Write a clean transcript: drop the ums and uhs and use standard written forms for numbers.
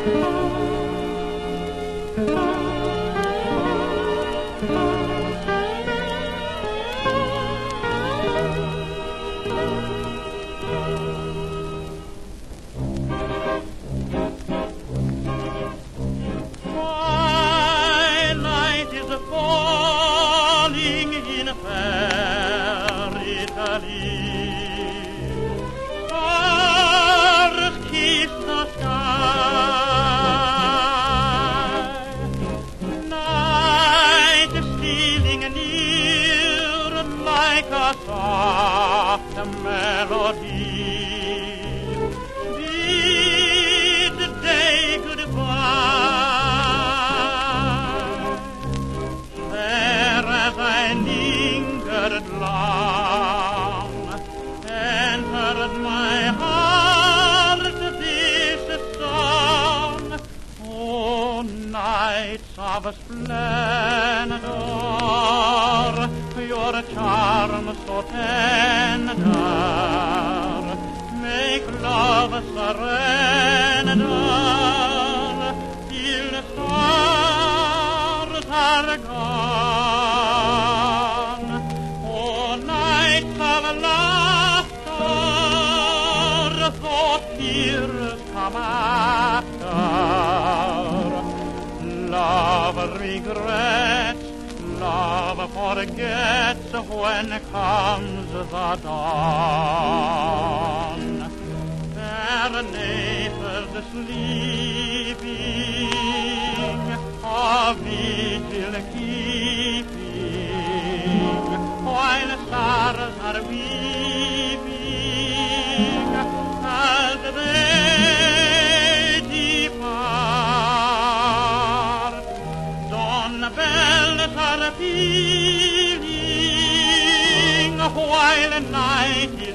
Twilight is falling in fair Italy. Stars kiss the sky. Night is stealing near like a soft melody. Bid day goodbye. There as I lingered long, entered my heart this song. Oh, nights of splendor, your charm so tender, make love surrender till the stars are gone. Oh, nights of laughter, though tears come after. Love regrets, love forgets when comes the dawn. Fair Naples sleeping, a vigil keeping, while stars are weeping as they depart. Dawn bells are pealing while night is